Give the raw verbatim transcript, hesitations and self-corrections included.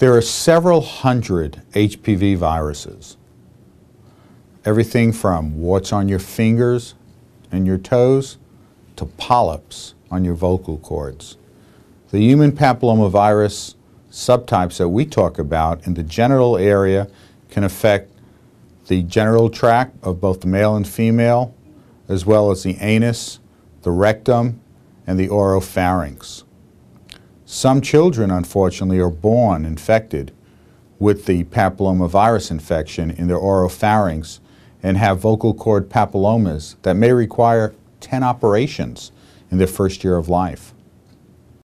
There are several hundred H P V viruses. Everything from warts on your fingers and your toes to polyps on your vocal cords. The human papillomavirus subtypes that we talk about in the genital area can affect the genital tract of both the male and female, as well as the anus, the rectum, and the oropharynx. Some children, unfortunately, are born infected with the papillomavirus infection in their oropharynx and have vocal cord papillomas that may require ten operations in their first year of life.